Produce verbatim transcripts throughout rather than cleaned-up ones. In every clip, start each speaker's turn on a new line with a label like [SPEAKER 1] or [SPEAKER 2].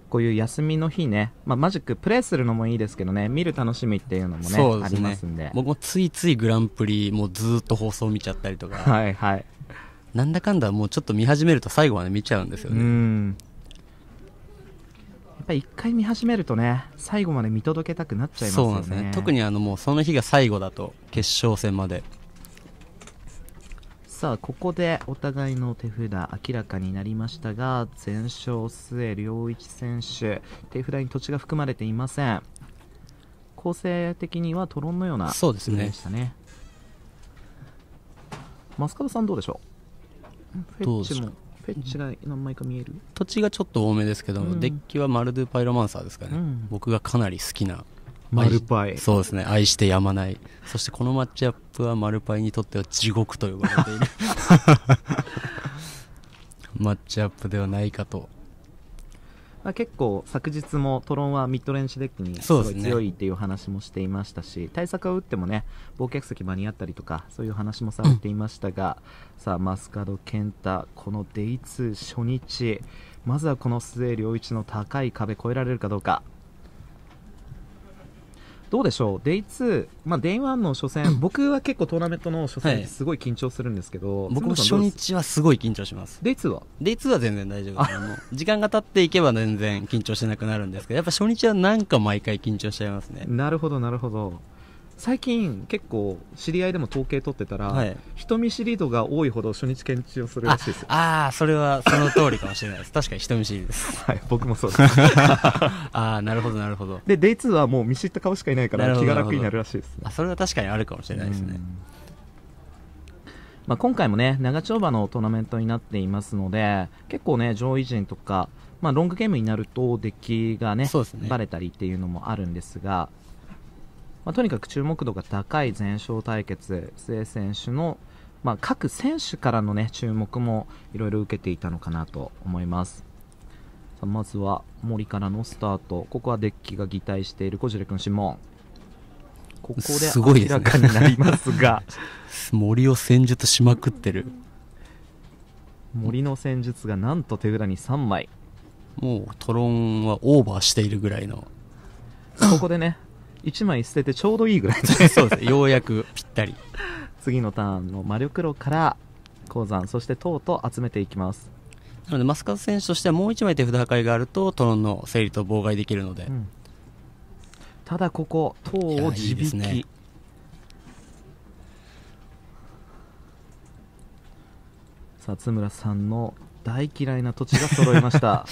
[SPEAKER 1] こういう休みの日ね、まあ、マジックプレイするのもいいですけどね、見る楽しみっていうのも ね,
[SPEAKER 2] そうですね
[SPEAKER 1] ありますんで、
[SPEAKER 2] 僕もついついグランプリもうずーっと放送見ちゃったりとか、
[SPEAKER 1] はいはい、
[SPEAKER 2] なんだかんだもうちょっと見始めると最後まで見ちゃうんですよね。
[SPEAKER 1] うん、やっぱり一回見始めるとね、最後まで見届けたくなっちゃいますよね。
[SPEAKER 2] そうなんですね。特にあのもうその日が最後だと決勝戦まで。
[SPEAKER 1] さあここでお互いの手札明らかになりましたが、全勝末良一選手、手札に土地が含まれていません。構成的にはトロンのような
[SPEAKER 2] そうですね
[SPEAKER 1] でしたね。マスカドさんどうでしょう。フェッチもフェッチが何枚か見える。
[SPEAKER 2] 土地がちょっと多めですけど、
[SPEAKER 1] うん、
[SPEAKER 2] デッキはマルドゥパイロマンサーですかね、うん、僕がかなり好きな
[SPEAKER 1] マルパイ。
[SPEAKER 2] そうですね、愛してやまない。そしてこのマッチアップはマルパイにとっては地獄と呼ばれているマッチアップではないかと。
[SPEAKER 1] まあ、結構昨日もトロンはミッドレンジデッキにすごい強いっていう話もしていましたし、ね、対策を打ってもね忘却石間に合ったりとかそういう話もされていましたが、うん、さあマスカド健太、このデイツー初日、まずはこの末良一の高い壁越えられるかどうか。どうでしょう、デイツー、まあ、デイワンの初戦、僕は結構トーナメントの初戦すごい緊張するんですけど、
[SPEAKER 2] はい、僕も初日はすごい緊張します。
[SPEAKER 1] デイツーは
[SPEAKER 2] デイツーは全然大丈夫です。あの時間が経っていけば全然緊張してなくなるんですけど、やっぱ初日はなんか毎回緊張しちゃいますね。
[SPEAKER 1] なるほどなるほど。最近結構知り合いでも統計取ってたら、はい、人見知り度が多いほど初日緊張するらしいですよ。
[SPEAKER 2] ああ、それはその通りかもしれないです。確かに人見知りです。
[SPEAKER 1] はい、僕もそうです
[SPEAKER 2] ああ、なるほどなるほど。
[SPEAKER 1] でデイツーはもう見知った顔しかいないから気が楽になるらしいです、ね、
[SPEAKER 2] あ、それは確かにあるかもしれないですね。
[SPEAKER 1] まあ、今回もね長丁場のトーナメントになっていますので、結構ね上位陣とか、まあ、ロングゲームになるとデッキが ね, ねバレたりっていうのもあるんですが、まあ、とにかく注目度が高い前哨対決、末選手の、まあ、各選手からの、ね、注目もいろいろ受けていたのかなと思います。さあまずは森からのスタート、ここはデッキが擬態している小ジレ君シモン、ここで明らかになりますが
[SPEAKER 2] 森を戦術しまくってる。
[SPEAKER 1] 森の戦術がなんと手札にさんまい、
[SPEAKER 2] もうトロンはオーバーしているぐらいの
[SPEAKER 1] ここでねいちまい捨ててちょうどいいぐらい
[SPEAKER 2] そうです、ようやくぴったり
[SPEAKER 1] 次のターンの魔力炉から鉱山、そして塔と集めていきます。
[SPEAKER 2] なのでマスカド選手としてはもういちまい手札破壊があるとトロンの整理と妨害できるので、うん、
[SPEAKER 1] ただここ塔を地引き、いいですね。さあ津村さんの大嫌いな土地が揃いました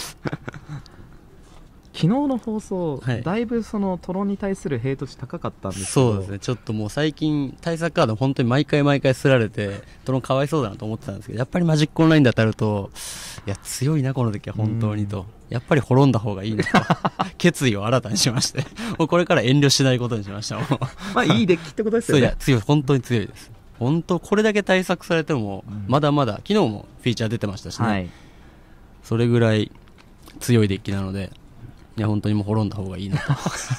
[SPEAKER 1] 昨日の放送、はい、だいぶそのトロンに対するヘイト値高かったんですけど、
[SPEAKER 2] そうですね、ちょっともう最近対策カード本当に毎回毎回すられてトロンかわいそうだなと思ってたんですけど、やっぱりマジックオンラインで当たると、いや強いなこの時は本当にと、やっぱり滅んだ方がいいなと決意を新たにしましてもうこれから遠慮しないことにしましたもう
[SPEAKER 1] まあいいデッキってことですよね。
[SPEAKER 2] そう、いや強い、本当に強いです。本当これだけ対策されても、うん、まだまだ昨日もフィーチャー出てましたしね、はい、それぐらい強いデッキなので、いや本当にもう滅んだ方がいいなと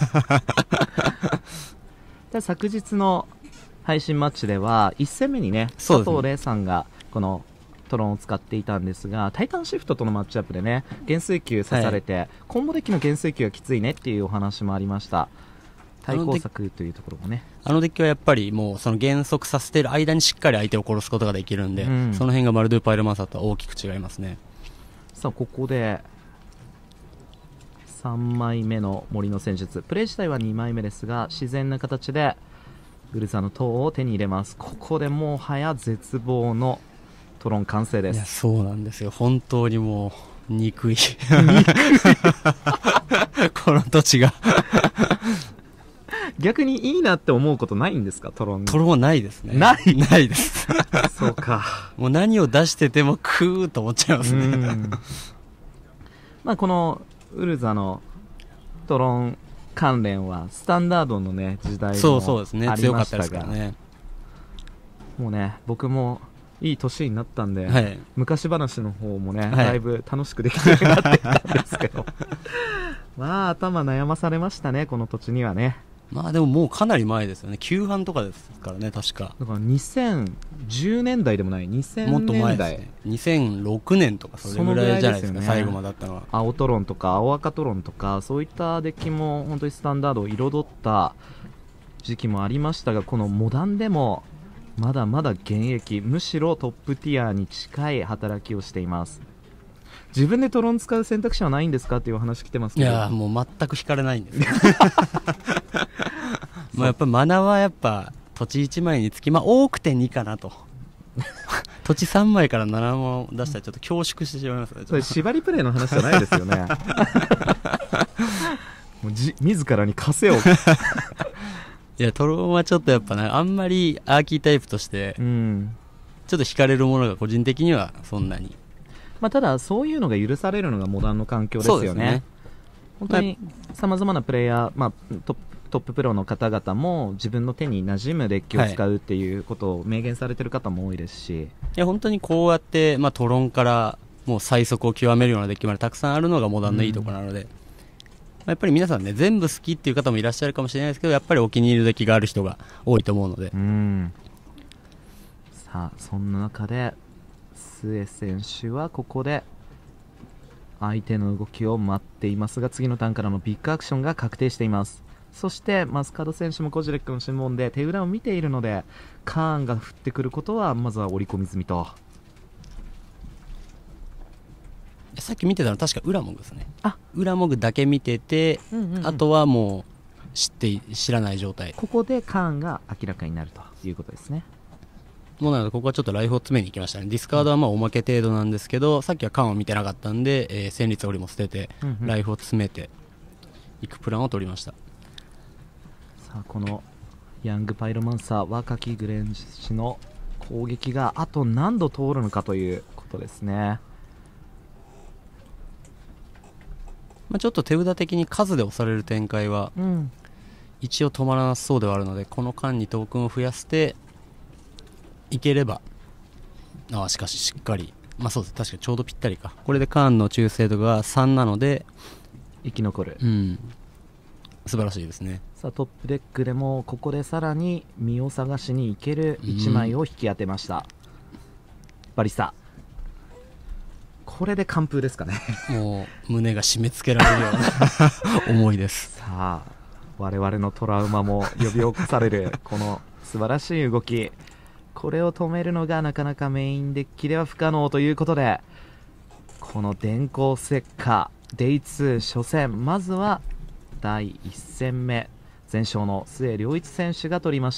[SPEAKER 1] で昨日の配信マッチではいち戦目にね佐藤玲さんがこのトロンを使っていたんですが、タイタンシフトとのマッチアップでね減衰球刺されて、はい、コンボデッキの減衰球がきついねっていうお話もありました。対抗策というところもね、
[SPEAKER 2] あのデッキはやっぱりもうその減速させている間にしっかり相手を殺すことができるんで、うん、その辺がマルドゥパイルマンサーとは大きく違いますね。
[SPEAKER 1] さあここでさんまいめの森の戦術、プレイ自体はにまいめですが自然な形でグルザの塔を手に入れます。ここでもはや絶望のトロン完成です。
[SPEAKER 2] いやそうなんですよ、本当にもう憎いこの土地が
[SPEAKER 1] 逆にいいなって思うことないんですか、トロン。
[SPEAKER 2] トロンはないですね。
[SPEAKER 1] ない
[SPEAKER 2] ないです
[SPEAKER 1] そうか
[SPEAKER 2] もう何を出しててもクーと思っちゃいますね
[SPEAKER 1] まあこのウルザのトロン関連はスタンダードのね時代もありましたが、
[SPEAKER 2] そうそうですね、強かったですからね。
[SPEAKER 1] もうね僕もいい年になったんで、
[SPEAKER 2] はい、
[SPEAKER 1] 昔話の方もね、はい、だいぶ楽しくできるようになってきたんですけどまあ頭悩まされましたねこの土地にはね。
[SPEAKER 2] まあでももうかなり前ですよね。旧版とかですからね、確か。
[SPEAKER 1] だからにせんじゅうねんだいでもない、にせんねんだい。
[SPEAKER 2] もっと前ですね。にせんろくねんとかそれぐらいじゃないですか、最後までだったのは。
[SPEAKER 1] 青トロンとか青赤トロンとか、そういったデッキも本当にスタンダードを彩った時期もありましたが、このモダンでもまだまだ現役、むしろトップティアに近い働きをしています。自分でトロン使う選択肢はないんですかっていうお話来てますけど。
[SPEAKER 2] いやもう全く引かれないんですよまあやっぱマナはやっぱ土地いちまいにつき、まあ、多くてにかなと土地さんまいからななも出したらちょっと恐縮してしまいますね。
[SPEAKER 1] それ縛りプレイの話じゃないですよねもうじ自らに枷を
[SPEAKER 2] いやトロンはちょっとやっぱな、あんまりアーキータイプとしてちょっと惹かれるものが個人的にはそんなに、
[SPEAKER 1] まあ、ただそういうのが許されるのがモダンの環境ですよね。そうですね。本当にさまざまなプレイヤー、まあ、トップトッププロの方々も自分の手に馴染むデッキを使うっていうことを明言されてる方も多いですし、
[SPEAKER 2] いや本当にこうやって、まあ、トロンからもう最速を極めるようなデッキまでたくさんあるのがモダンのいいところなので、うん、まあ、やっぱり皆さんね全部好きっていう方もいらっしゃるかもしれないですけど、やっぱりお気に入りのデッキがある人が多いと思うので、
[SPEAKER 1] うん、さあそんな中で末選手はここで相手の動きを待っていますが、次のターンからのビッグアクションが確定しています。そしてマスカド選手もコジレックの審問で手裏を見ているので、カーンが降ってくることはまずは織り込み済みと。
[SPEAKER 2] さっき見てたの確かウラモグですね。あ、ウラモグだけ見てて、うんうんうん、あとはもう知って知らない状態。
[SPEAKER 1] ここでカーンが明らかになるということですね。
[SPEAKER 2] もうなのでここはちょっとライフを詰めに行きましたね。ディスカードはまあおまけ程度なんですけど、さっきはカーンを見てなかったんで、えー、戦慄折りも捨てて、うんうん、ライフを詰めていくプランを取りました。
[SPEAKER 1] さあこのヤングパイロマンサー若きグレンジ氏の攻撃があと何度通るのかということですね。
[SPEAKER 2] まあ、ちょっと手札的に数で押される展開は、うん、一応止まらなそうではあるので、この間にトークンを増やしていければ、ああしかししっかり、まあそうです、確かにちょうどぴったりか。これでカーンの中精度がさんなので
[SPEAKER 1] 生き残る、
[SPEAKER 2] うん、素晴らしいですね。
[SPEAKER 1] さあトップデックでもここでさらに身を探しに行けるいちまいを引き当てました、うん、バリスタ。これで完封ですかね
[SPEAKER 2] もう胸が締め付けられるような思いです。
[SPEAKER 1] さあ我々のトラウマも呼び起こされるこの素晴らしい動き、これを止めるのがなかなかメインデッキでは不可能ということで、この電光石火デイツー初戦、まずはだいいっ戦目全勝の末良一選手が取りました。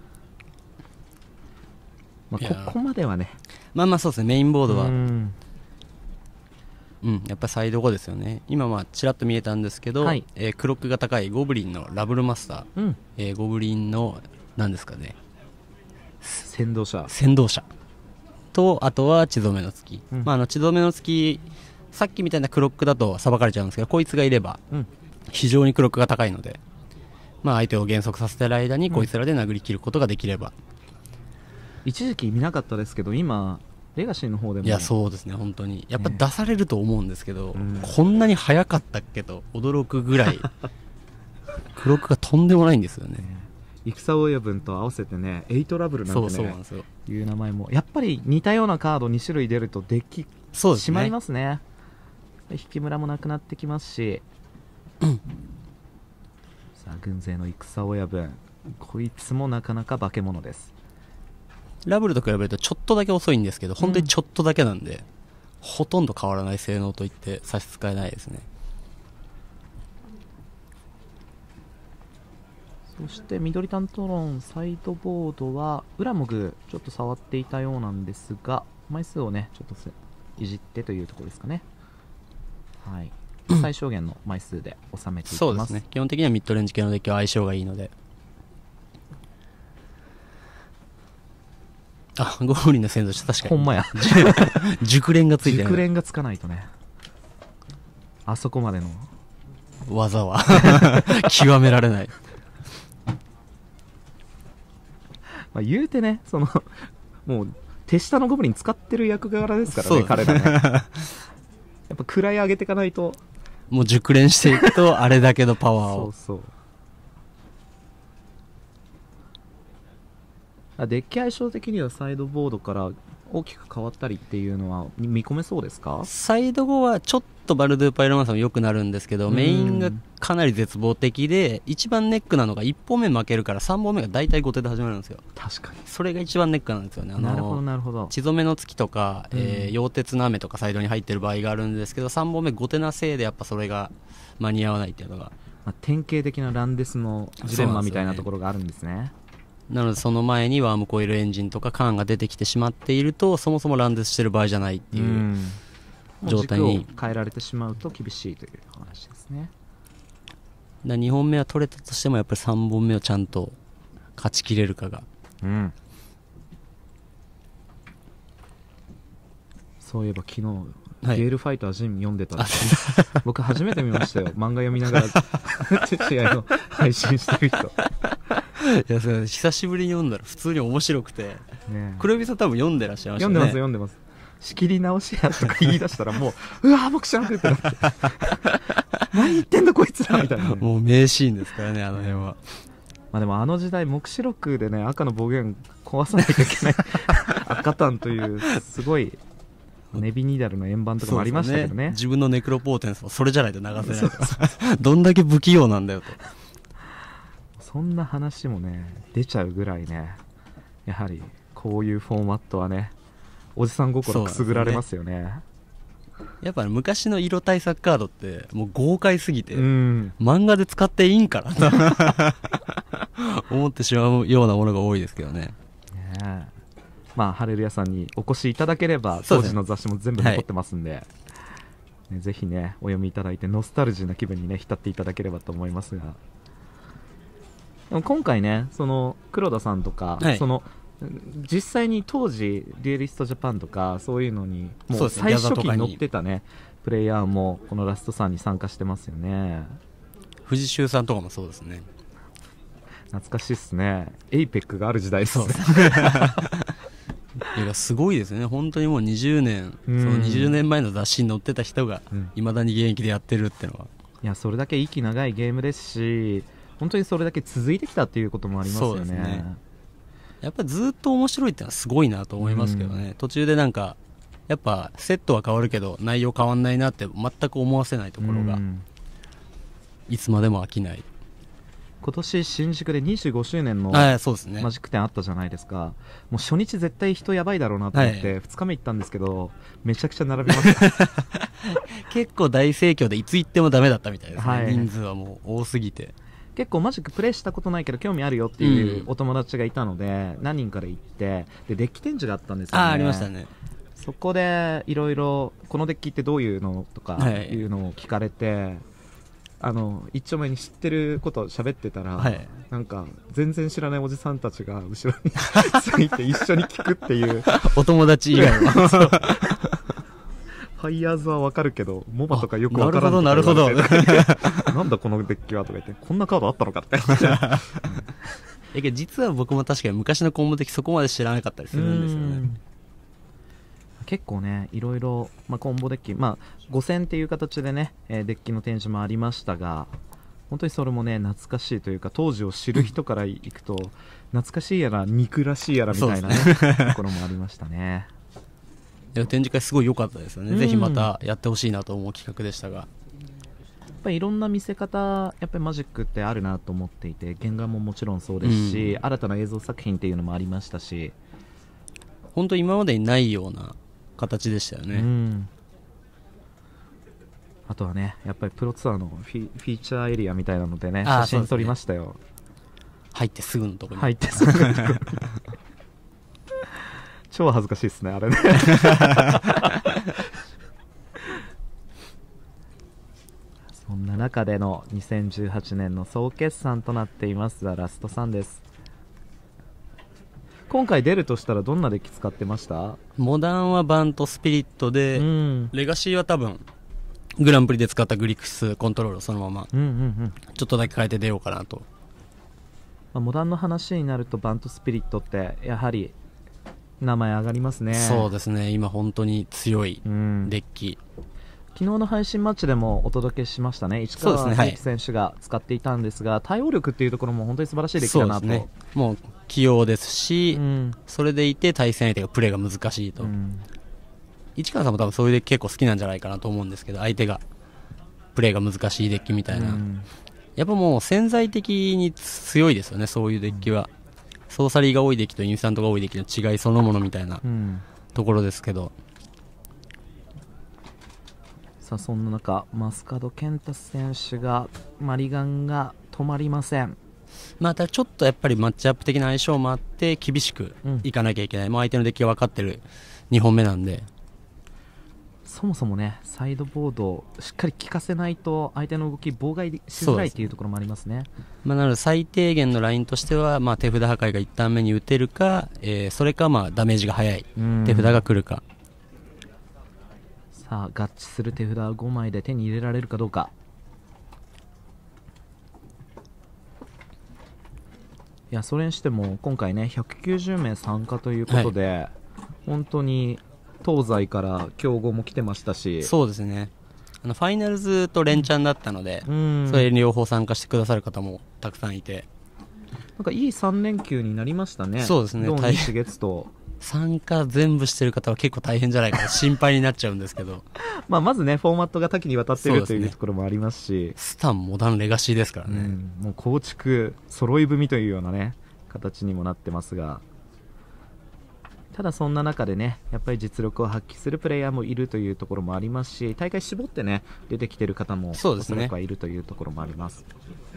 [SPEAKER 1] まあ、ここまではね、
[SPEAKER 2] まあまあそうですね、メインボードはうんうん、やっぱサイドごですよね。今まあちらっと見えたんですけど、はい、えー、クロックが高いゴブリンのラブルマスター、うん、えー、ゴブリンの何ですかね、
[SPEAKER 1] 先導者
[SPEAKER 2] 先導者と、あとは血染めの月、うん、まあ、あの血染めの月さっきみたいなクロックだとさばかれちゃうんですけど、こいつがいれば非常にクロックが高いので、まあ、相手を減速させてる間にこいつらで殴り切ることができれば、うん、
[SPEAKER 1] 一時期見なかったですけど今レガシーの方でも、
[SPEAKER 2] いやそうですね、本当にやっぱ出されると思うんですけど、ね、こんなに速かったっけと驚くぐらいクロックがとんでもないんですよね。
[SPEAKER 1] 戦親分と合わせてねエイトラブルなんてね、そうそうなんですよ、いう名前もやっぱり似たようなカードに種類出るとデッキしまいますね。引き村もなくなってきますし、うん、さあ軍勢の戦親分、こいつもなかなか化け物です。
[SPEAKER 2] ラブルと比べるとちょっとだけ遅いんですけど、本当にちょっとだけなんで、うん、ほとんど変わらない性能といって差し支えないですね。
[SPEAKER 1] そして緑タントロンサイドボードはウラモグちょっと触っていたようなんですが、枚数をねちょっといじってというところですかね。はい、最小限の枚数で収めていきます。
[SPEAKER 2] そうですね、基本的にはミッドレンジ系のデッキは相性がいいので。あ、ゴブリンの先導者確かに
[SPEAKER 1] ほんまや
[SPEAKER 2] 熟練がついてる、
[SPEAKER 1] 熟練がつかないとね、あそこまでの
[SPEAKER 2] 技は極められない
[SPEAKER 1] まあ言うてね、そのもう手下のゴブリン使ってる役柄ですからね、彼らねやっぱ位上げていかないと、
[SPEAKER 2] もう熟練していくとあれだけのパワーを
[SPEAKER 1] そうそうデッキ相性的にはサイドボードから大きく変わったりっていうのは見込めそうですか？
[SPEAKER 2] サイド後はちょっとバルドゥパイロマンさんも良くなるんですけど、メインがかなり絶望的で、一番ネックなのがいっぽんめ負けるからさんぼんめが大体後手で始まるんですよ。
[SPEAKER 1] 確かに
[SPEAKER 2] それが一番ネックなんですよね。あの
[SPEAKER 1] なるほどなるほど。
[SPEAKER 2] 血染めの月とか、
[SPEAKER 1] うん
[SPEAKER 2] えー、溶鉄の雨とかサイドに入ってる場合があるんですけど、さんぼんめ後手なせいでやっぱそれが間に合わないっていうのが、
[SPEAKER 1] まあ、典型的なランデスのジレンマみたいなところがあるんですね。
[SPEAKER 2] なのでその前にワームコイルエンジンとかカーンが出てきてしまっていると、そもそもランデスしてる場合じゃないっていう状態に、
[SPEAKER 1] 軸を変えられてしまうと厳しいという話ですね。
[SPEAKER 2] だにほんめは取れたとしてもやっぱりさんぼんめをちゃんと勝ちきれるかが、
[SPEAKER 1] うん、そういえば昨日、はい、ゲールファイタージン読んでたんです僕初めて見ましたよ漫画読みながら試合の配信してる人
[SPEAKER 2] いやそれ久しぶりに読んだら普通に面白くて、ね、黒指さん多分読んでらっしゃいましたね。
[SPEAKER 1] 読んでます読んでます。仕切り直しやとか言い出したらもううわー僕知らんくってなって何言ってんだこいつらみたいな、ね、
[SPEAKER 2] もう名シーンですからねあの辺は。
[SPEAKER 1] まあでもあの時代目視録でね赤の暴言壊さないといけない赤炭というすごいネビニダルの円盤とかもありましたけど ね, ね
[SPEAKER 2] 自分のネクロポーテンスをそれじゃないと流せないとどんだけ不器用なんだよと
[SPEAKER 1] そんな話もね出ちゃうぐらいね、やはりこういうフォーマットはねおじさん心くすぐられますよ ね, ね
[SPEAKER 2] やっぱ昔の色対策カードってもう豪快すぎて、うん、漫画で使っていいんかなと思ってしまうようなものが多いですけど ね,
[SPEAKER 1] ねまあハレルヤさんにお越しいただければ当時の雑誌も全部残ってますんで、はいね、ぜひねお読みいただいてノスタルジーな気分にね浸っていただければと思いますが、でも今回ねその黒田さんとか、はい、その実際に当時デュエリストジャパンとかそういうのにもう最初期に乗ってたねプレイヤーもこのラストさんに参加してますよね。
[SPEAKER 2] 藤修さんとかもそうですね。
[SPEAKER 1] 懐かしいっすね。エイペックがある時代ですね。
[SPEAKER 2] いやすごいですね本当にもうにじゅうねん、うん、そのにじゅうねんまえの雑誌に載ってた人がいまだに現役でやってるってのは、
[SPEAKER 1] いやそれだけ息長いゲームですし本当にそれだけ続いてきたっていうこともありますよ ね, そうですね。
[SPEAKER 2] やっぱりずっと面白いってのはすごいなと思いますけどね、うん、途中でなんかやっぱセットは変わるけど内容変わんないなって全く思わせないところが、うん、いつまでも飽きない。
[SPEAKER 1] 今年新宿でにじゅうごしゅうねんのマジック展あったじゃないですか。もう初日絶対人やばいだろうなと思ってふつかめ行ったんですけど、めちゃくちゃ並びました
[SPEAKER 2] 結構大盛況でいつ行ってもダメだったみたいですね、はい、人数はもう多すぎて。
[SPEAKER 1] 結構マジックプレイしたことないけど興味あるよっていうお友達がいたので、うん、何人から行ってでデッキ展示があったんですよね。
[SPEAKER 2] あ, ありましたね。
[SPEAKER 1] そこでいろいろこのデッキってどういうのとかいうのを聞かれて、はい、あの一丁目に知ってることを喋ってたら、はい、なんか全然知らないおじさんたちが後ろについて一緒に聞くっていう
[SPEAKER 2] お友達以外は
[SPEAKER 1] ファイヤーズは分かるけどモバとかよく分からん
[SPEAKER 2] なるほどなるほ
[SPEAKER 1] どなんだこのデッキはとか言ってこんなカードあったのかって
[SPEAKER 2] えけど実は僕も確かに昔のコンボデッキそこまで知らなかったりするんですよね。
[SPEAKER 1] 結構ねいろいろ、まあ、コンボデッキ、まあ、ごせんっていう形でね、えー、デッキの展示もありましたが本当にそれもね懐かしいというか当時を知る人からいくと、うん、懐かしいやら憎らしいやらみたいな、ね、ところもありましたね。
[SPEAKER 2] いや展示会すごい良かったですよね、うん、ぜひまたやってほしいなと思う企画でしたが、やっ
[SPEAKER 1] ぱりいろんな見せ方やっぱりマジックってあるなと思っていて原画ももちろんそうですし、うん、新たな映像作品っていうのもありましたし
[SPEAKER 2] 本当今までにないような形でしたよね、うん、
[SPEAKER 1] あとはねやっぱりプロツアーのフィ、フィーチャーエリアみたいなのでね写真撮りましたよ、ね、
[SPEAKER 2] 入ってすぐのところに
[SPEAKER 1] 入ってすぐのところ超恥ずかしいですねあれねそんな中でのにせんじゅうはちねんの総決算となっていますザ・ラストさんです。今回出るとしたらどんなデッキ使ってました？
[SPEAKER 2] モダンはバンとスピリットで、うん、レガシーは多分グランプリで使ったグリクスコントロールをそのまま、うんうんうん、ちょっとだけ変えて出ようかなと。
[SPEAKER 1] まあ、モダンの話になるとバンとスピリットってやはり名前上がりますね。
[SPEAKER 2] そうですね今本当に強いデッキ、
[SPEAKER 1] うん、 昨日の配信マッチでもお届けしましたね、市川大輝選手が使っていたんですが、はい、対応力っていうところも本当に素晴らしいデッキだなと。そうですね、
[SPEAKER 2] もう器用ですし、うん、それでいて対戦相手がプレーが難しいと、うん、市川さんも多分そういうデッキ結構好きなんじゃないかなと思うんですけど、相手がプレーが難しいデッキみたいな、うん、やっぱもう潜在的に強いですよね、そういうデッキは、うん、ソーサリーが多いデッキとインスタントが多いデッキの違いそのものみたいなところですけど、
[SPEAKER 1] さあそんな中、マスカド健太選手がマリガンが止まりません。
[SPEAKER 2] またちょっとやっぱりマッチアップ的な相性もあって厳しくいかなきゃいけない、うん、もう相手のデッキが分かってるにほんめなんで、
[SPEAKER 1] そもそもねサイドボードをしっかり効かせないと相手の動き妨害しづらいというところもありますね。
[SPEAKER 2] まあ、なので最低限のラインとしては、まあ、手札破壊がいちターン目に打てるか、えー、それかまあダメージが早い手札が来るか。
[SPEAKER 1] さあ合致する手札ごまいで手に入れられるかどうか。いやそれにしても今回ねひゃくきゅうじゅうめい参加ということで、はい、本当に東西から強豪も来てましたし、
[SPEAKER 2] そうですね、あのファイナルズと連チャンだったので、うん、それに両方参加してくださる方もたくさんいて、
[SPEAKER 1] なんかいいさん連休になりましたね。
[SPEAKER 2] そうですね、
[SPEAKER 1] 土日月と
[SPEAKER 2] 参加全部してる方は結構大変じゃないかな心配になっちゃうんですけど
[SPEAKER 1] まあまずねフォーマットが多岐にわたっている、ね、というところもありますし、
[SPEAKER 2] スタンモダンレガシーですからね、うん、
[SPEAKER 1] もう構築揃い踏みというようなね形にもなってますが、ただそんな中でねやっぱり実力を発揮するプレイヤーもいるというところもありますし、大会絞ってね出てきている方もおそらくはいるというところもあります。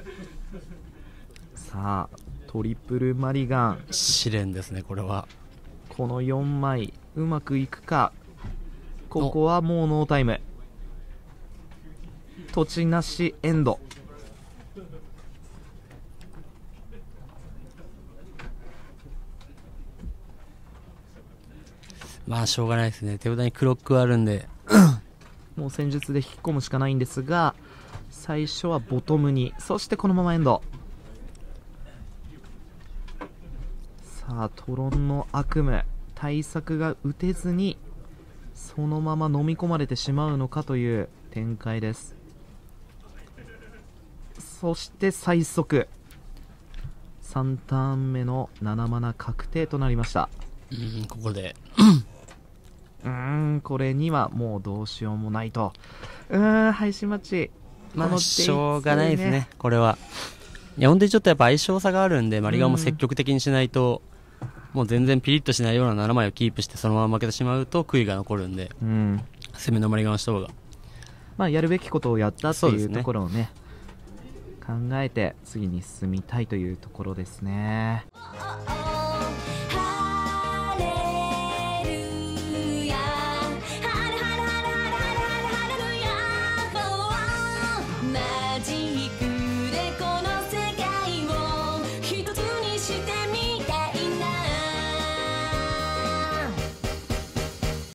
[SPEAKER 1] さあトリプルマリガン
[SPEAKER 2] 試練ですね。これは
[SPEAKER 1] このよんまいうまくいくか。ここはもうノータイム、土地なしエンド。
[SPEAKER 2] まあしょうがないですね、手札にクロックあるんで
[SPEAKER 1] もう戦術で引き込むしかないんですが、最初はボトムに、そしてこのままエンド。さあトロンの悪夢、対策が打てずにそのまま飲み込まれてしまうのかという展開です。そして最速さんターン目のななマナ確定となりました。
[SPEAKER 2] うんここで
[SPEAKER 1] うーんこれにはもうどうしようもないと。うーん配信マッチ、
[SPEAKER 2] まあしょうがないですねこれは。いや本当にちょっとやっぱ相性差があるんで、マリガンも積極的にしないと、もう全然ピリッとしないようなななまいをキープしてそのまま負けてしまうと悔いが残るんで、うん、攻めのマリガンをした方が、
[SPEAKER 1] まあ、やるべきことをやったっていうところをね考えて次に進みたいというところですね。